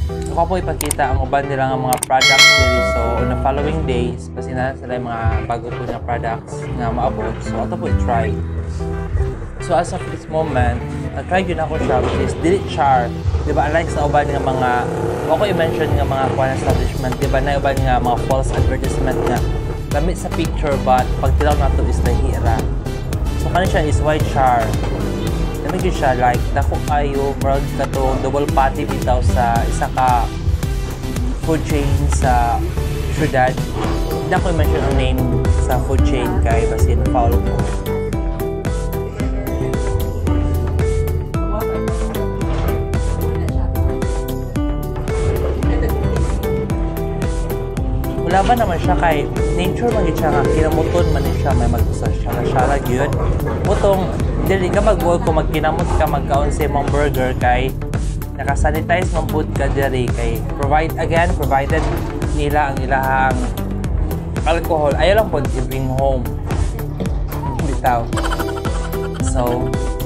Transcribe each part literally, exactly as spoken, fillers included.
Ako po ipakita ang uban nila ng mga products diri. So, on the following days, kasi na sila yung mga bago po na products na maabot. So, ito po i-try. So, as of this moment, na-try yun ako siya, which is Delete Char. Diba, unlike sa uban ng mga, ako i-mention ng mga kuwan establishment, diba, na uban nga mga false advertisement nga, gamit sa picture, but pag tilaw na ito is nahira. So, kanya siya is white char. Namigyan siya, like, dako kayo, marag ka to, double patty bitaw sa isa ka food chain sa syudad. Hindi ako i-mention ang name sa food chain kay basin follow ko. Wala ba naman siya kay nature man siya nga, kinamuton man siya, may mag-usa siya na siya lang yun. Putong, dili ka mag-work kung magkinamot ka magkaon sa mong burger kay nakasanitize mong food ka diri kay provide again, provided nila ang ilahang alcohol. Ayaw lang po i-bring home. Bitaw. So,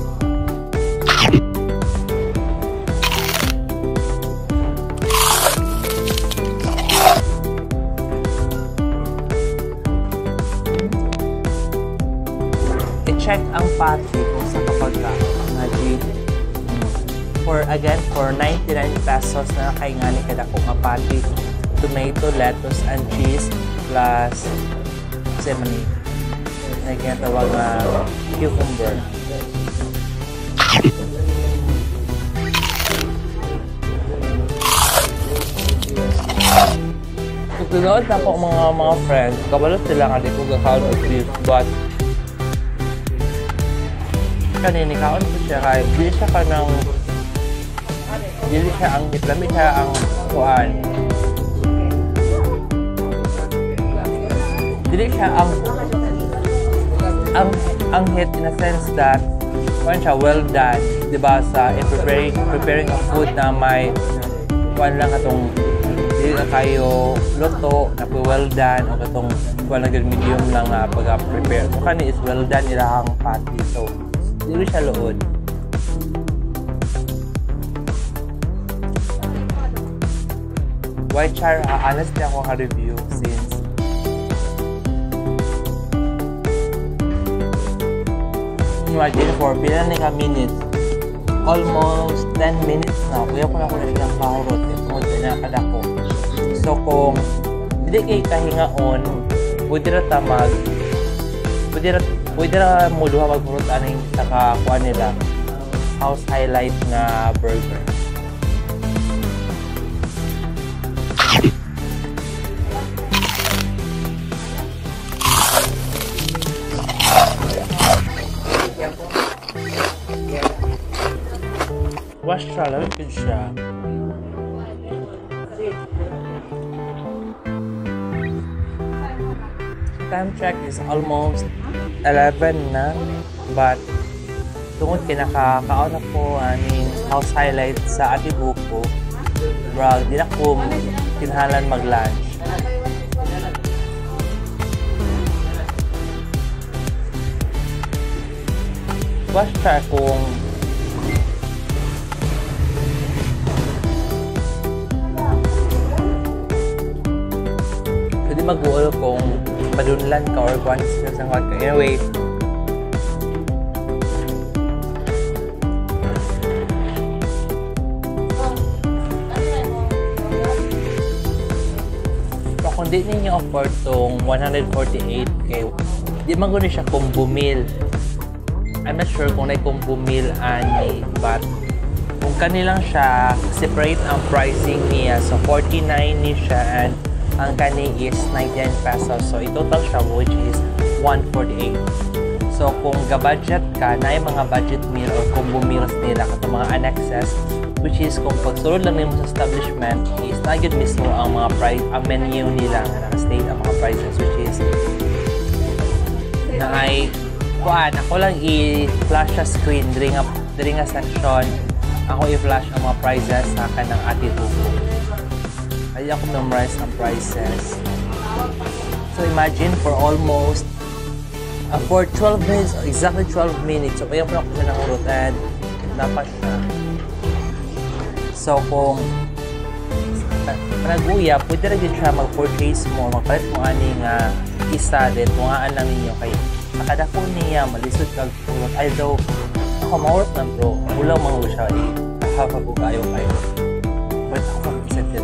check ang patty kung sa kapag ka na G. For again, for ninety-nine pesos na nakaingani kada kung nga patty, tomato, lettuce, and cheese plus semani. Na ginatawag na cucumber. Kung tinood na po mga mga friends, kabalot sila nga di ko gakawin of beef, but kanini kaon ko siya kay dili siya ka ng dili siya ang hitlamit siya ang kuan dili siya ang ang ang hit in a sense that kuan siya well done, diba, sa in preparing preparing a food na may kuan lang katong dili na kayo luto na po well done o katong kuan lang medium lang na pag-prepare. So kani is well done ilahang patty. So dili siya lood. White char, uh, honestly ako ka-review since imagine for pila na ka minutes, almost ten minutes na, kuya ko na ko na silang kahurot itungod na kadako. So kung hindi kay kahingaon, pwede na tamag, pwede na Pwede na mo duha magpurutan ng nakakuha nila house highlight na burger. Wash siya, lamig siya. Time check is almost eleven na, but tungod kinakakaon ako aning house highlight sa ati buko, bro, di na ko kinhalan mag-lunch. Wash siya kung pwede mag-uol kung madunlan ka or kung ano siya sa ka. Anyway, so kung di ninyo offer tong one forty-eight K, di man gano'n siya combo meal. I'm not sure kung na combo meal ani, but kung kanilang siya, separate ang pricing niya. So forty-nine ni siya and ang kani is ninety-nine pesos. So, i-total siya which is one forty-eight. So, kung ga-budget ka, na yung mga budget meal or combo meals nila kato mga annexes, which is kung pagsulod lang nimo sa establishment is na yun mismo ang mga price, ang menu nila na naka-state ang mga prices, which is na ay kuan, ako lang i-flash sa screen during nga, during nga section, ako i-flash ang mga prices sa kanang ati buko. Ay ako memorize ang prices. So imagine for almost uh, for twelve minutes, exactly twelve minutes. So kaya po ako siya ng urot and dapat siya. So kung nag-uya, pwede rin siya mag-purchase mo, magpalit mo ani nga isa din, tungaan lang ninyo kay nakadako niya, malisod kag pulot. Ay daw, ako ma-work lang bro, ulang mga siya, eh, nakapagod kayo kayo. But ako mag-excited.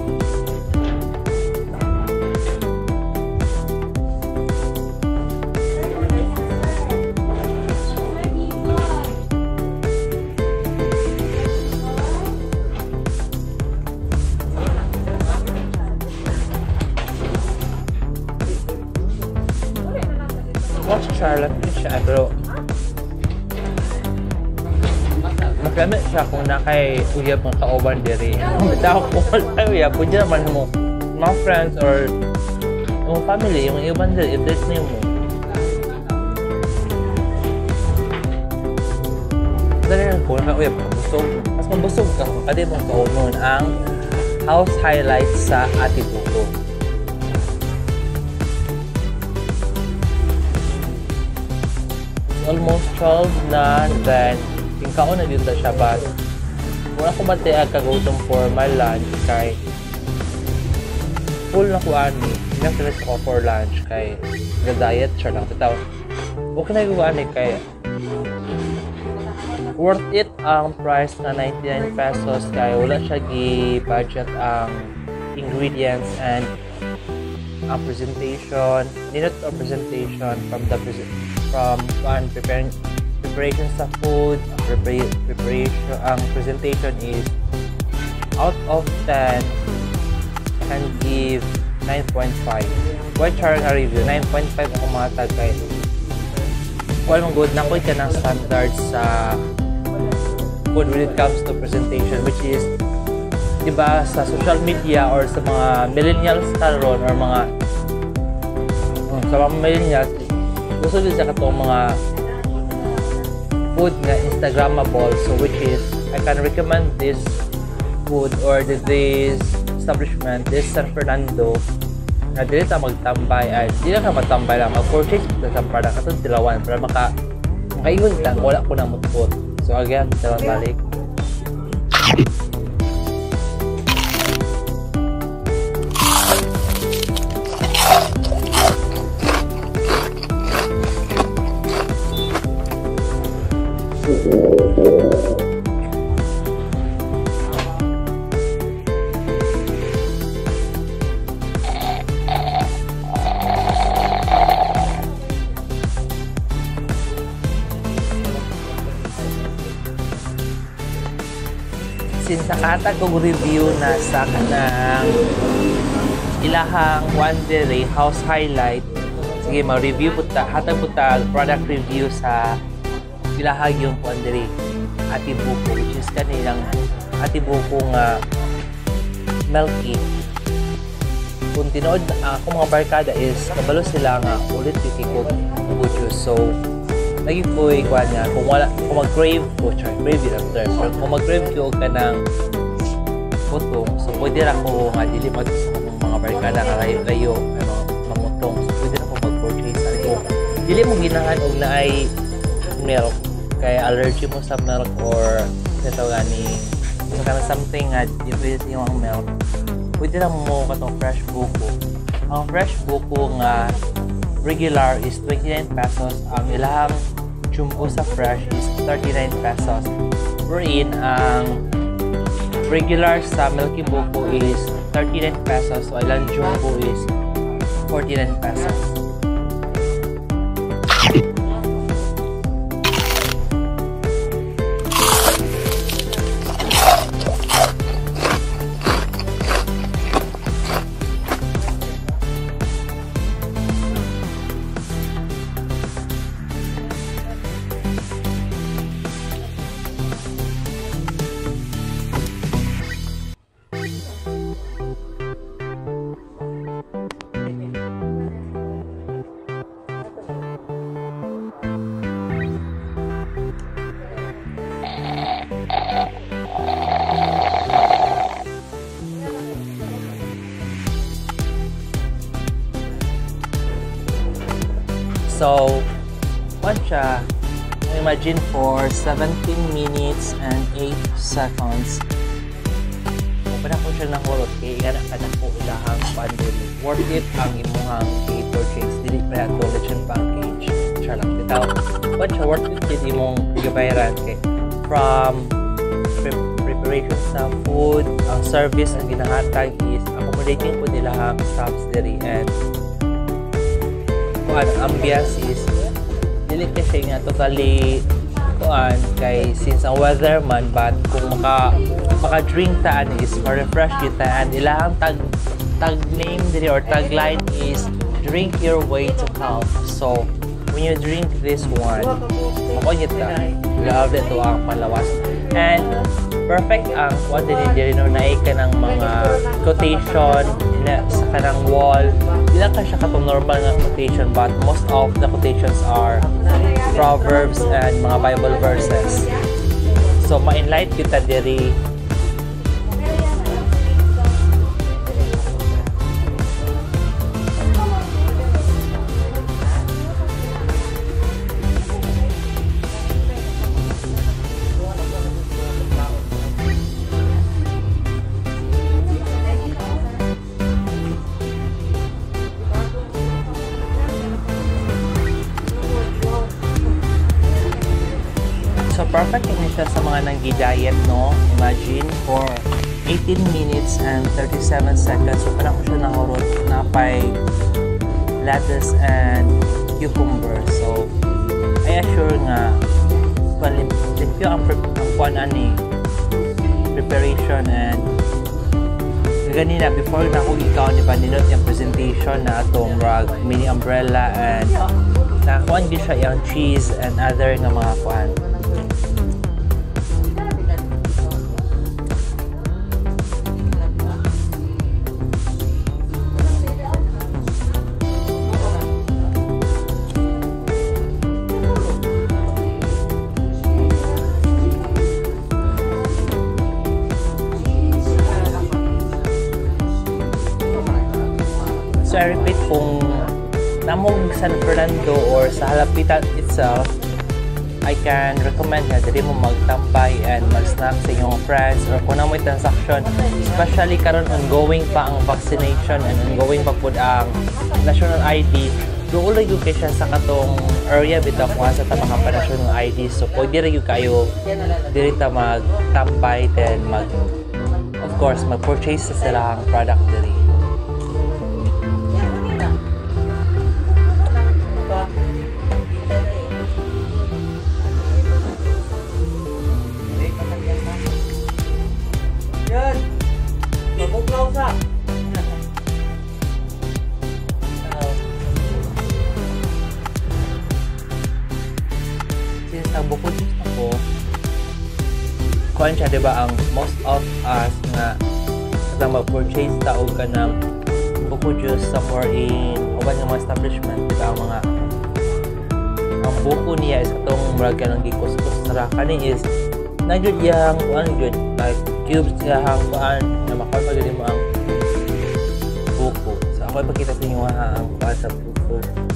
Watch Charlotte siya, bro. Magamit siya kung na kay uyab mga kauban diri. Bitaw ko wala uyab, pwede naman mo mga friends or yung family, yung iban diri, i-date niyo mo. Dali lang ko, naka uyab, busog. Mas mabusog ka, kadi mong kaunon ang house highlights sa Atibuko. Almost twelve na, then tingkaon na din ta siya, but wala ko bati ang kagutong for my lunch kay full na ko ani, nag-rest ako for lunch kay nag-diet siya lang tataw. Okay na ko ani kay worth it ang price na ninety-nine pesos kay wala siya gi-budget ang ingredients and ang presentation, need a presentation from the from one preparing preparation sa food, prepare, preparation ang presentation is out of ten I can give nine point five. Why char na review nine point five ako matag kay well good na ko ka ng standards sa food when it comes to presentation, which is diba sa social media or sa mga millennials karon or mga um, sa mga millennials gusto din sa katong mga food nga Instagrammable, so which is I can recommend this food or this establishment, this San Fernando na dili ta magtambay ay dili ka magtambay lang mag-purchase sa product katong tilawan para maka makaingon lang wala ko na mutpot. So again, tilawan balik. Since nakatag kong review na sa kanang ilahang one day house highlight, sige ma-review po ta, hatag po ta product review sa ilahang yung one day Atibuko, which is kanilang Atibuko nga milky. Kung tinood uh, akong mga barkada is kabalo sila nga ulit tikikog juice. So lagi ko ikuan nga kung wala kung mag-crave ko, try crave it after. So kung mag-crave ko ka ng putong, so pwede ra ko nga dili mag sa mga barkada nga layo-layo ano mamutong. So pwede ra ko mag-purchase ako. Dili mo ginahan og naay milk kay allergy mo sa milk or ito gani so kana something nga di pwede yung milk. Pwede ra mo katong fresh buko. Ang fresh buko nga regular is twenty-nine pesos. Ang ilahang jumbo sa fresh is thirty-nine pesos. Wherein ang regular sa milky buko is thirty-nine pesos. So ilang jumbo is forty-nine pesos. So, what siya? Imagine for seventeen minutes and eight seconds. Open ako siya siya nahulot kay nga na kada ko ilahang pandemic. Worth it ang imuhang i-purchase. Dili pa na lechon package. Siya lang bitaw. But siya worth it din imong gabayaran kay from pre preparation sa food, ang service ang ginahatag is accommodating po nila ang stops diri and kung ang ambiance is dili ka siya nga totally kuan kay since ang weather man but kung maka maka drink taan is ma-refresh kita and ilahang tag tag name diri or tagline is drink your way to health. So when you drink this one makonyit ta love ito ang palawas and perfect ang kuan din diri no naay ka ng mga quotation na sa kanang wall ilang ka siya katong normal nga quotation but most of the quotations are proverbs and mga Bible verses. So ma-enlight kita diri So perfect yun siya sa mga nag-diet, no? Imagine for eighteen minutes and thirty-seven seconds. So parang ko siya nahurot na pay lettuce and cucumber. So I assure nga limpyo ang kuan ani preparation and ganina before na ko ikaw ni paninot yung presentation na atong rag mini umbrella and nakuan din siya yung cheese and other nga mga kuan. So I repeat, kung namong San Fernando or sa halapitan itself, I can recommend nga dili mo magtambay and mag-snack sa inyong friends or kung na mo transaction, especially karon ongoing pa ang vaccination and ongoing pa pud ang national I D. Doon lang yung siya sa katong area bitaw kung sa tamang pa national I D. So pwede rin yung kayo dili ta magtambay then mag of course mag-purchase sa silang product diri. Since nagbukod ako, kuhan siya, diba, ang most of us nga na mag-purchase taog ka ng bukod juice somewhere in uban ng mga establishment, diba, ang mga ang buko niya is itong murag ka ng gikuskus na kani is nagyod yung kuhan yun, like cubes yung kuhan na makuha magiging mo ang buko. So ako ipakita sa inyo ang kuhan sa buko.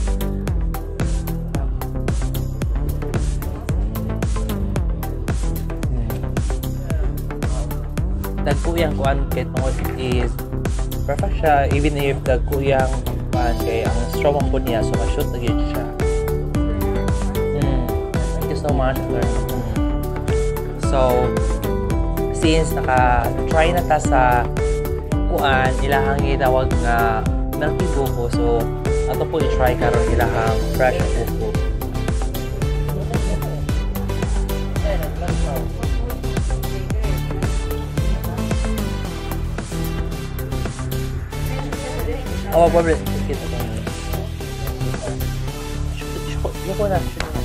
Dagkuyang kuan kay tungod is perfect siya even if dagkuyang kuan kay ang strong po niya so ma-shoot again siya. Mm. Thank you so much for mm. So since naka-try na ta sa kuan ilahang gitawag nga milky buko so ato po i-try karon ilahang fresh buko. Oh, pobre. Kita ko. Yoko na.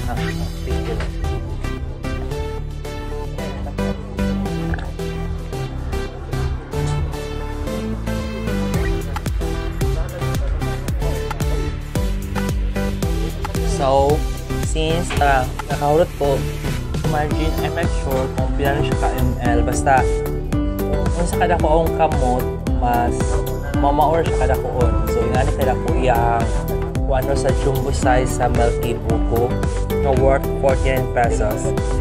So, since uh, nakahulot po, imagine, I'm not sure kung pinano siya ka-ml. Basta, kung sa kada ko ang kamot, mas mama-or siya kada koon. So, nga ni kada ko iyang kung ano sa jumbo size sa milky buko na worth forty-nine pesos.